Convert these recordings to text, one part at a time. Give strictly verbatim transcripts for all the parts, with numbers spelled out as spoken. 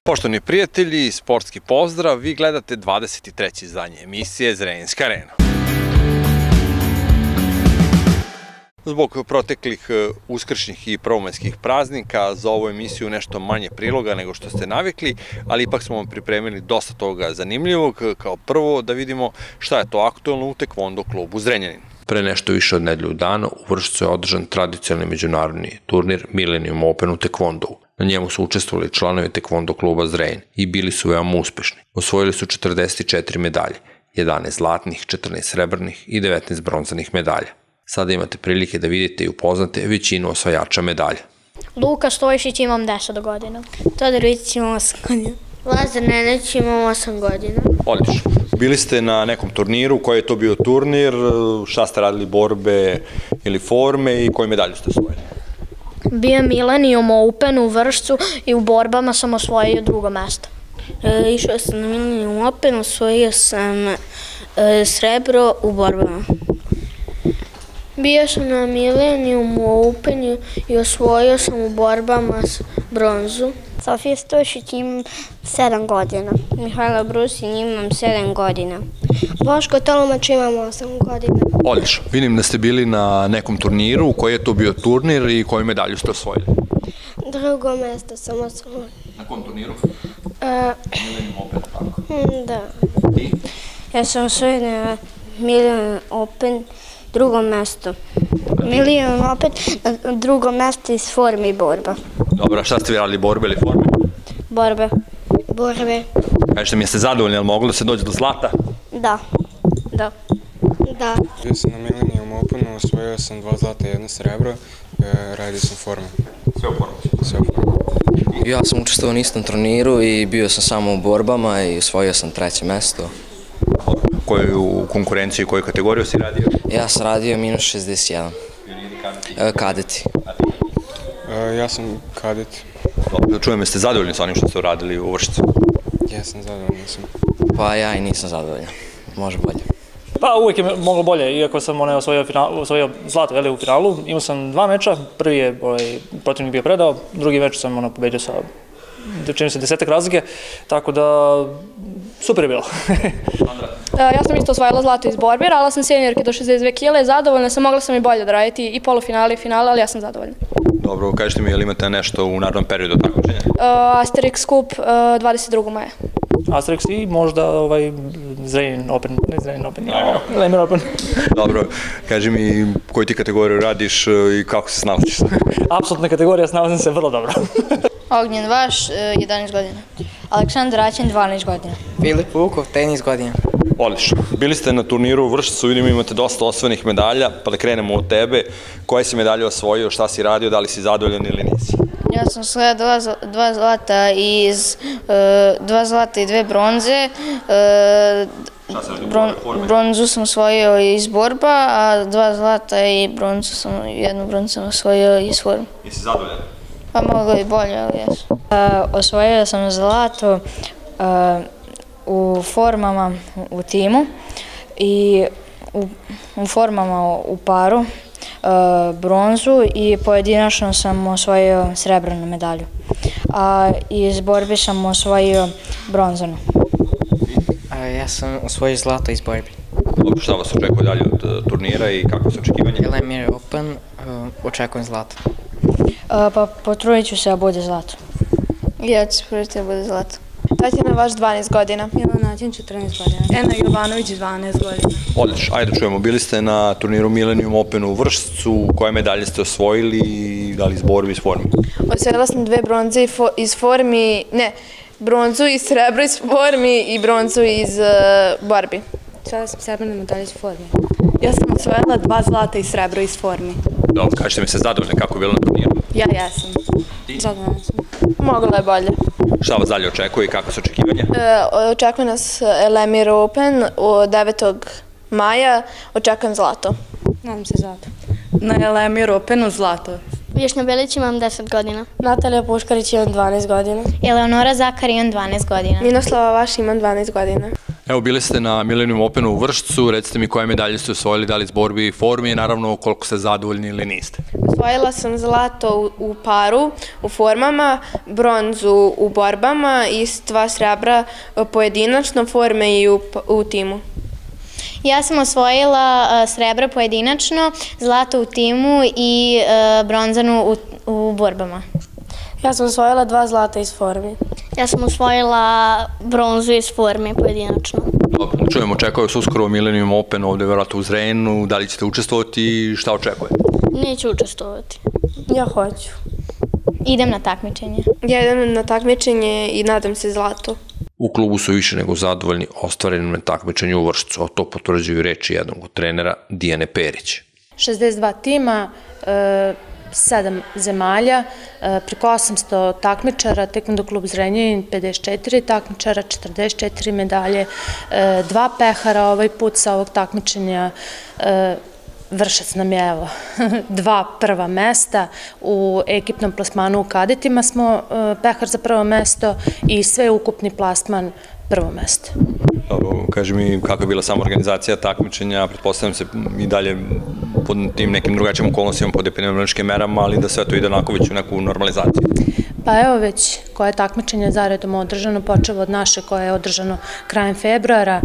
Poštovani prijatelji, sportski pozdrav, vi gledate dvadeset treće izdanje emisije Zrenjaninska arena. Zbog proteklih uskršnjih i prvomajskih praznika za ovu emisiju nešto manje priloga nego što ste navikli, ali ipak smo vam pripremili dosta toga zanimljivog. Kao prvo da vidimo šta je to aktuelno u Tekvondo klubu Zrenjanin. Pre nešto više od nedelju dana u Vršcu je održan tradicionalni međunarodni turnir Millennium Open u Tekvondou. Na njemu su učestvovali članovi Tekvondo kluba Zrenjanin i bili su veoma uspešni. Osvojili su četrdeset četiri medalje, jedanaest zlatnih, četrnaest srebrnih i devetnaest bronzanih medalja. Sada imate prilike da vidite i upoznate većinu osvajača medalja. Luka Stojišić, imam deset godina. Todor Vitić, imam osam godina. Lazar Neneć, imam osam godina. Odlično. Bili ste na nekom turniru, koji je to bio turnir, šta ste radili, borbe ili forme i koju medalju ste osvojili? Bio Millennium Open u Vršcu i u borbama sam osvojio drugo mesto. E, išao sam na Millennium Open, osvojio sam e, srebro u borbama. Bio sam na Millennium Openu i osvojio sam u borbama bronzu. Sofija Stojišić, imam sedam godina. Mihajla Brusin, imam sedam godina. Boško Tolomač, imam osam godina. Odlično. Vidim da ste bili na nekom turniru, koji je to bio turnir i koju medalju ste osvojili? Drugo mesto sam osvojila. Na kom turniru? Millennium Open, tako? Da. I? Ja sam osvojila na Millennium Open drugo mesto. Millennium Open, drugo mesto iz forme i borba. Dobro, šta ste vi radili, borbe ili forme? Borbe. Borbe. Kažete mi, jeste zadovoljni, ali moglo da se dođe do zlata? Da. Da. Da. Bio sam na Millennium Openu, osvojio sam dva zlata i jedno srebro, radio sam forme. Sve u formu? Sve u formu. Ja sam učestvovao na istom turniru i bio sam samo u borbama i osvojio sam treće mesto. Koju konkurenciju i koju kategoriju si radio? Ja sam radio minus šezdeset jedan. Kadeti. Ja sam kadet. Dobro, da čujem, jeste zadovoljni sa onim što ste uradili u Vršcu? Ja sam zadovoljni sam. Pa ja i nisam zadovoljan. Može bolje. Pa uvijek je moglo bolje, iako sam osvojio zlato u finalu. Imao sam dva meča, prvi je protivnik bio predao, drugi meč sam pobedio sa čini se desetak razlike, tako da super je bilo. Ja sam isto osvojila zlato iz borbe, radila sam seniorke do šezdeset dve kile, zadovoljna sam, mogla sam i bolje da raditi i polufinale i finale, ali ja sam zadovoljna. Dobro, kažete mi, je li imate nešto u narednom periodu takmičenja? Asterix Kup dvadeset drugog maja. Asterix i možda Zrenjanin Open, ne Zrenjanin Open, Lemir Open. Dobro, kaži mi koju ti kategoriju radiš i kako se snalaziš? Apsolutna kategorija, snalazim se vrlo dobro. Ognjen Vaš, jedanaest godina. Aleksandar Aćin, dvanaest godina. Filip Vukov, trinaest godina. Odlično. Bili ste na turniru u Vršcu, vidimo imate dosta osvojenih medalja, pa da krenemo od tebe. Koje si medalje osvojio, šta si radio, da li si zadovoljan ili nisi? Ja sam osvojio dva zlata iz, dva zlata i dve bronze. Bronzu sam osvojio iz borba, a dva zlata i bronzu sam, jednu bronzu sam osvojio iz forma. Jesi zadovoljan? Pa moglo i bolje, ali jesu. Osvojila sam zlato u formama u timu i u formama u paru, bronzu i pojedinačno sam osvojio srebrnu medalju. A iz borbe sam osvojio bronzanu. Ja sam osvojio zlato iz borbe. Dobro, šta vas očekuje dalje od turnira i kako se očekivanje? Lemir Open, očekujem zlato. Pa potrudit ću se da bude zlato. Ja ću se potruditi da bude zlato. Tatjana Vaš, dvanaest godina. Jelena Aćin, četrnaest godina. Ena Jovanović, dvanaest godina. Odlično, ajde čujemo, bili ste na turniru Millennium Openu u Vršcu, koje medalje ste osvojili i da li iz borbe iz formi? Osvojila sam dve bronze iz formi, ne, bronzu iz srebra iz formi i bronzu iz borbi. Osvojila sam srebrne medalje iz formi. Ja sam osvojila dva zlata i srebro iz formi. Dobro, kažete mi se zadovoljne kako je bilo na turniru? Ja jesam. Zadovoljna sam. Moglo je bolje. Šta vas dalje očekuje i kako se očekivanja? Očekuje nas Lemir Open devetog maja, očekujem zlato. Nadam se zlato. Na Lemir Openu zlato. Višnja Belić, imam deset godina. Natalija Puškarić, imam dvanaest godina. Eleonora Zakar, imam dvanaest godina. Ninoslava Vaš, imam dvanaest godina. Evo, bili ste na Millennium Openu u Vršcu, recite mi koje medalje ste osvojili, da li iz borbi i formi i naravno koliko ste zadovoljni ili niste. Osvojila sam zlato u, u paru, u formama, bronzu u borbama i dva srebra pojedinačno, forme i u, u timu. Ja sam osvojila uh, srebra pojedinačno, zlato u timu i uh, bronzanu u, u borbama. Ja sam osvojila dva zlata iz formi. Ja sam osvojila bronzu iz forme pojedinačno. Dobro, čujemo, očekuje se uskoro Millennium Open ovde verovatno u Zrenjaninu, da li ćete učestvovati i šta očekujete? Neću učestvovati. Ja hoću. Idem na takmičenje. Ja idem na takmičenje i nadam se zlato. U klubu su više nego zadovoljni ostvarenim na takmičenju u Vršcu, a to potvrđuju reči jednog od trenera Dijane Perić. šezdeset dva tima, sedam zemalja, preko osamsto takmičara, Taekwondo klub Zrenjanin pedeset četiri takmičara, četrdeset četiri medalje, dva pehara ovaj put sa ovog takmičenja. Vršac nam je, evo, dva prva mesta, u ekipnom plasmanu u kadetima smo pehar za prvo mesto i sve ukupni plasman prvo mesto. Dobro, kaži mi kako je bila sama organizacija takmičenja, pretpostavljam se i dalje pod tim nekim drugačijim okolnostima, pod epidemiološkim merama, ali da sve to ide onako već u neku normalizaciju. Pa evo već koje takmičenje zaredom održano, počevo od naše koje je održano krajem februara.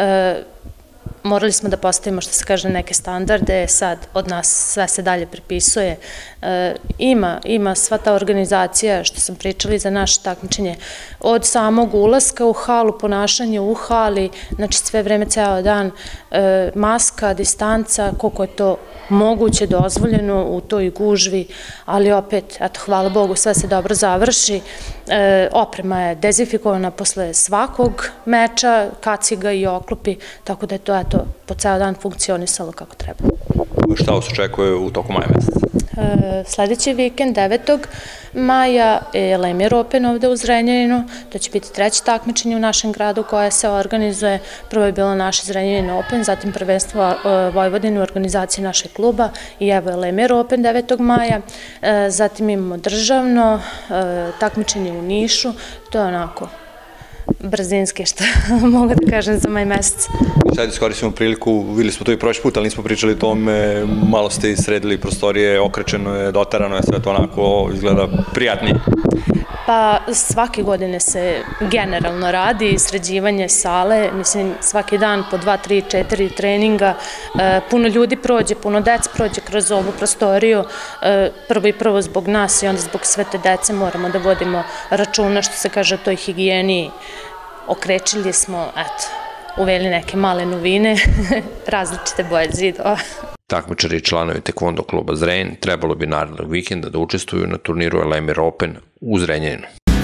Morali smo da postavimo, što se kaže, neke standarde, sad od nas sve se dalje pripisuje. Ima, ima sva ta organizacija, što sam pričali za naše takmičenje, od samog ulaska u halu, ponašanje u hali, znači sve vreme, ceo dan, maska, distanca, koliko je to moguće, dozvoljeno u toj gužvi, ali opet, eto, hvala Bogu, sve se dobro završi. Oprema je dezinfikovana posle svakog meča, kaciga i oklopi, tako da je to, eto, po ceo dan funkcionisalo kako treba. Šta vas očekuje u toku maja meseca? Sledeći vikend, devetog maja, je Lemir Open ovde u Zrenjaninu. To će biti treće takmičenje u našem gradu koje se organizuje. Prvo je bilo naše Zrenjanin Open, zatim prvenstvo Vojvodine u organizaciji našeg kluba i evo je Lemir Open devetog maja. Zatim imamo državno takmičenje u Nišu. To je onako brzinske, što mogu da kažem za maj mesec. Sad iskoristimo priliku, videli smo to i prošli put, ali nismo pričali o tome, malo ste isredili prostorije, okrečeno je, dotarano je, sve to onako izgleda prijatnije. Pa svake godine se generalno radi sređivanje sale, mislim svaki dan po dva, tri, četiri treninga, puno ljudi prođe, puno dec prođe kroz ovu prostoriju, prvo i prvo zbog nas i onda zbog sve te dece moramo da vodimo računa, što se kaže o toj higijeni. Okrečili smo, eto, uveli neke male novine, različite boje zidova. Takmičari i članovi Taekwondo kluba Zrenjanin trebalo bi narednog vikenda da učestvuju na turniru Lemir Open u Zrenjaninu.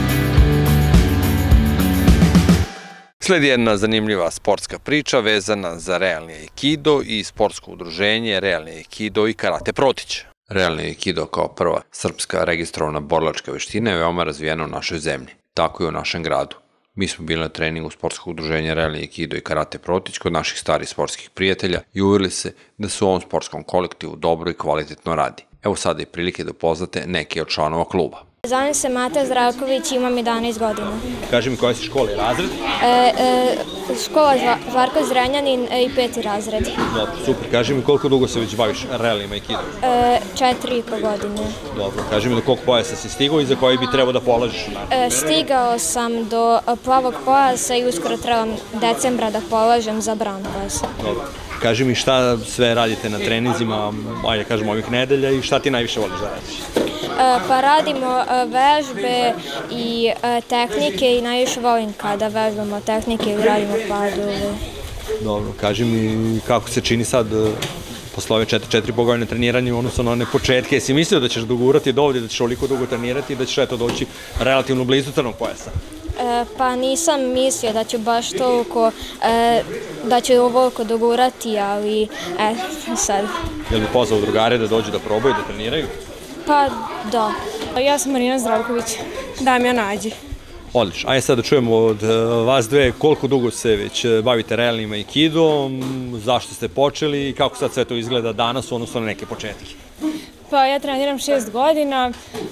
Sledi jedna zanimljiva sportska priča vezana za realni aikido i sportsko udruženje Realni aikido i Karate Protić. Realni aikido kao prva srpska registrovana borilačka veština je veoma razvijena u našoj zemlji, tako i u našem gradu. Mi smo bili na treningu sportskog udruženja Realni aikido i Karate Protić kod naših starih sportskih prijatelja i uvjerili se da se u ovom sportskom kolektivu dobro i kvalitetno radi. Evo sada je prilike da upoznate neke od članova kluba. Zovem se Mata Zdravković, imam jedanaest godina. Kaži mi koja si škola i razred? E, e, škola Žarko Zrenjanin i peti razred. Dobro, super. Kaži mi koliko dugo se već baviš realnim aikidom? E, četiri i po godine. Dobro, kaži mi do koliko pojasa si stigao i za koji bi trebao da polažiš? E, stigao sam do plavog pojasa i uskoro trebam decembra da polažem za brown pojasa. Dobro. Kaži mi šta sve radite na treninzima, ajde kažemo ovih nedelja i šta ti najviše voliš da radiš? Pa radimo vežbe i tehnike i najviše volim kada vežbamo tehnike i radimo padove. Dobro, kaži mi kako se čini sad posle ove četiri, četiri pogodine treniranja u odnosu na one početke. Jesi mislio da ćeš dogurati do ovdje, da ćeš ovoliko dugo trenirati i da ćeš eto doći relativno blizu crnog pojasa? Pa nisam mislio da ću baš toliko, da ću ovoliko dogurati, ali eto sad. Je li bi pozvao drugare da dođu da probaju, da treniraju? Pa da. Ja sam Marina Zdravković, Damjan Ađi. Odlično. Ajde sad da čujemo od vas dve koliko dugo se već bavite realnim aikidom, zašto ste počeli i kako sad sve to izgleda danas u odnosu na neke početke? Pa ja treniram šest godina,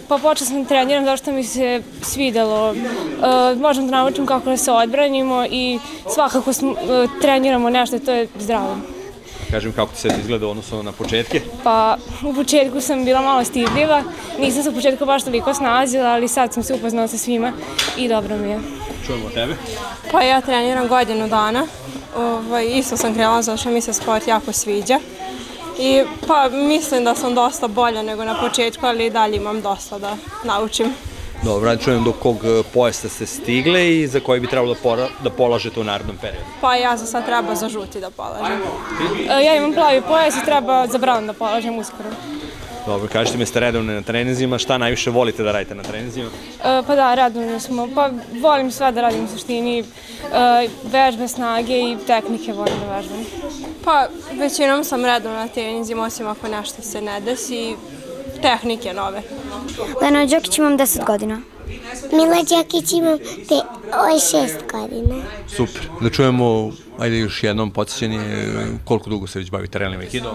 Pa počela sam da treniram zato što mi se svidelo. Možemo da naučim kako da se odbranimo i svakako treniramo nešto, to je zdravo. Kažem, kako ti se izgleda odnosno na početke? Pa u početku sam bila malo stidljiva, nisam se u početku baš toliko snalazila, ali sad sam se upoznala sa svima i dobro mi je. Čujemo tebe? Pa ja treniram godinu dana, isto sam krenula zato što mi se sport jako sviđa. I pa mislim da sam dosta bolja nego na početku, ali i dalje imam dosta da naučim. Dobro, da čujem do kog pojasa ste stigle i za koji bi trebalo da polažete u narednom periodu. Pa ja za sad treba za žuti da polažem. Ja imam plavi pojas i treba za brown da polažem uskoro. Dobro, kažete mi ste redovne na treninzima, šta najviše volite da radite na treninzima? Pa da, redovne smo, pa volim sve da radim u suštini, vežbe, snage i tehnike volim da vežbam. Pa većinom sam redovna na treninzima, osim ako nešto se ne desi, tehnike nove. Lena Đokić, imam deset godina. Mila Đokić, imam šest godina. Super, da čujemo, ajde još jednom podsjećanje, koliko dugo se već bavite realnim aikidom?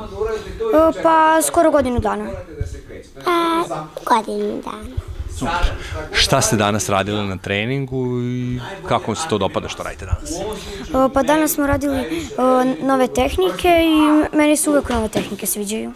Pa skoro godinu dana. Pa godinu dana. Super. Šta ste danas radili na treningu i kako vam se to dopada što radite danas? Pa danas smo radili nove tehnike i meni se uvek nove tehnike sviđaju.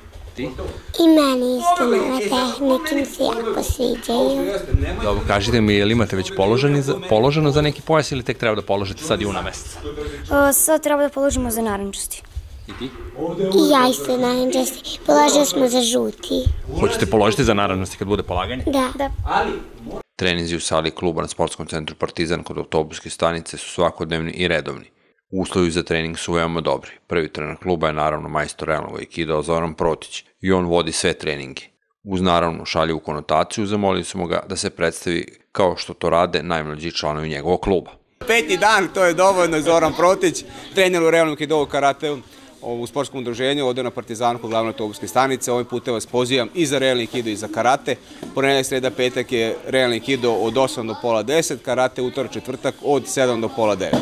I meni isto nove tehnike mi se jako sviđaju. Dobro, kažite mi, je li imate već položeno za neki pojas ili tek treba da položite sad juna meseca? Sad treba da položimo za narančasti. I ti? I ja isto narančasti. Položili smo za žuti. Hoćete položiti za narančasti kad bude polaganje? Da. Treninzi u sali kluba na sportskom centru Partizan kod autobuske stanice su svakodnevni i redovni. Uslovi za trening su veoma dobri. Prvi trener kluba je naravno majstor realnog aikida Zoran Protić i on vodi sve treninge. Uz naravno šaljivu konotaciju zamolili smo ga da se predstavi kao što to rade najmlađi članovi njegovog kluba. Peti dan, to je dovoljno, Zoran Protić, trener u realnom aikidu karateu u sportskom udruženju, ovdje na Partizanu kod glavne autobuske stanice. Ovim putem vas pozivam i za realni aikido i za karate. Ponedeljak, sreda, petak je realni aikido od osam do pola deset, karate utorak, četvrtak od sedam do pola devet.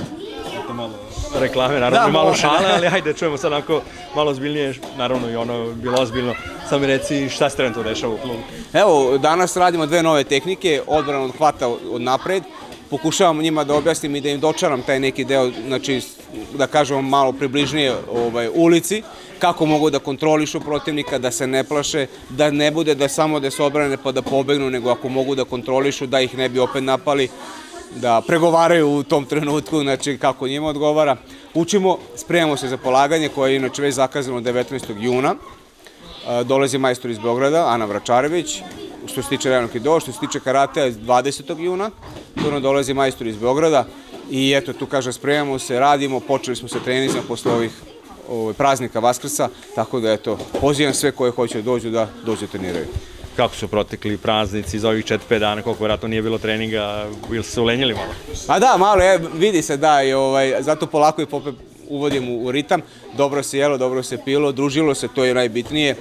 Reklame, naravno i malo šale, ali hajde čujemo sad onako malo ozbiljnije, naravno i ono bilo ozbiljno. Sad mi reci šta se trenutno dešava u klubu? Evo, danas radimo dve nove tehnike, odbrana od hvata od napred. Pokušavam njima da objasnim i da im dočaram taj neki deo, znači da kažemo malo približnije ulici, kako mogu da kontrolišu protivnika, da se ne plaše, da ne bude da samo da se odbrane pa da pobegnu, nego ako mogu da kontrolišu, da ih ne bi opet napali, da pregovaraju u tom trenutku, znači kako njima odgovara. Učimo, spremamo se za polaganje koje je inače već zakazano devetnaestog juna. Dolazi majstor iz Beograda, Ana Vračarević, što se tiče realnog aikido, što se tiče karatea dvadesetog juna. Tu nam dolazi majstor iz Beograda i eto tu kaže spremamo se, radimo, počeli smo sa treninzima posle ovih praznika Vaskrsa, tako da eto pozivam sve koje hoće da dođu da dođu treniraju. Kako su protekli praznici za ovih četiri pet dana, koliko vjerojatno nije bilo treninga, ili su se ulenjili malo? A da, malo, vidi se da, zato polako i popet uvodimo u ritam, dobro se jelo, dobro se pilo, družilo se, to je najbitnije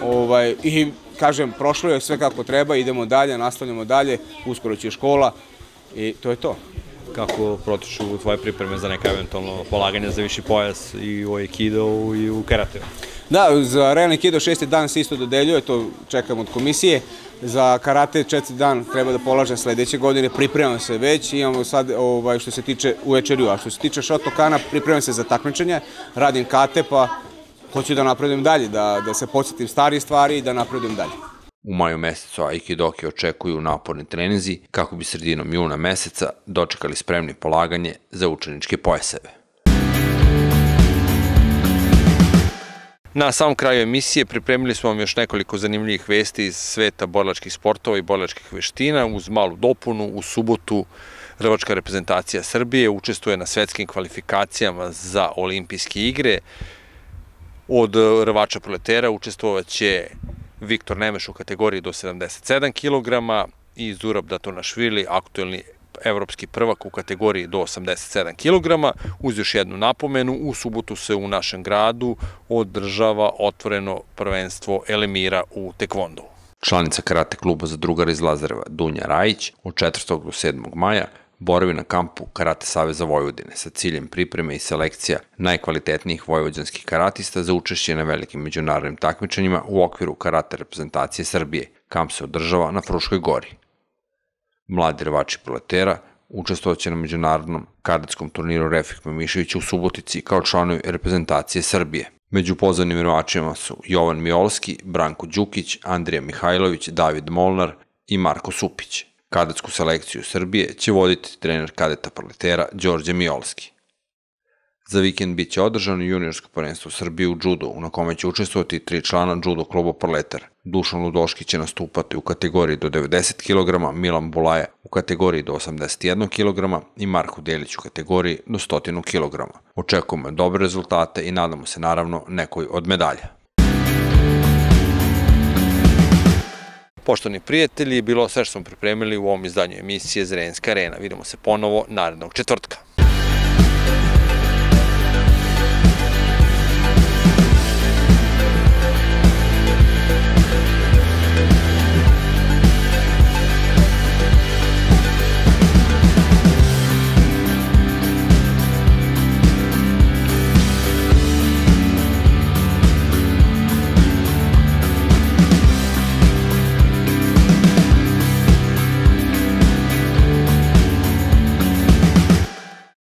i kažem, prošlo je sve kako treba, idemo dalje, nastavljamo dalje, uskoro će škola i to je to. Kako protiču tvoje pripreme za neka eventualno polaganje za viši pojas i u aikidu i u karateu? Da, za realni aikido šesti dan se isto dodeljuje, to čekam od komisije. Za karate četiri dan treba da polažem sledeće godine, pripremam se već, imamo sad što se tiče u večeriju, a što se tiče Šotokana, pripremam se za takmičenje, radim kate pa hoću da napredujem dalje, da se podsjetim starih stvari i da napredujem dalje. U maju mesecu aikidoki očekuju naporni treninzi kako bi sredinom juna meseca dočekali spremni polaganje za učeničke pojaseve. Na samom kraju emisije pripremili smo vam još nekoliko zanimljivih vesti iz sveta borilačkih sportova i borilačkih veština. Uz malu dopunu, u subotu rvačka reprezentacija Srbije učestvuje na svetskim kvalifikacijama za olimpijske igre. Od rvača proletera učestvovaće Viktor Nemeš u kategoriji do sedamdeset sedam kilograma i Zurab Datonašvili, aktuelni evropski prvak u kategoriji do osamdeset sedam kilograma. Uz još jednu napomenu, u subotu se u našem gradu održava otvoreno prvenstvo Elemira u tekvondu. Članica karate kluba za drugara iz Lazareva Dunja Rajić od četvrtog do sedmog maja boravi na kampu Karate Saveza Vojvodine sa ciljem pripreme i selekcija najkvalitetnijih vojvođanskih karatista za učešće na velikim međunarodnim takmičenjima u okviru karate reprezentacije Srbije. Kamp se održava na Fruškoj gori. Mladi rvači proletera učestvovaće na međunarodnom kadetskom turniru Refik Memišević u Subotici kao članovi reprezentacije Srbije. Među pozvanim rvačima su Jovan Miolski, Branko Đukić, Andrija Mihajlović, David Molnar i Marko Supić. Kadetsku selekciju Srbije će voditi trener kadeta proletera Đorđe Miolski. Za vikend biće održano juniorsko prvenstvo Srbije u džudu, na kome će učestvovati tri člana džudo kluba Proletar. Dušan Ludoški će nastupati u kategoriji do devedeset kilograma, Milan Bulaja u kategoriji do osamdeset jedan kilograma i Marko Delić u kategoriji do sto kilograma. Očekujemo dobre rezultate i nadamo se naravno nekoj od medalja. Poštovani prijatelji, bilo sve što smo pripremili u ovom izdanju emisije Zrenjanska arena. Vidimo se ponovo narednog četvrtka.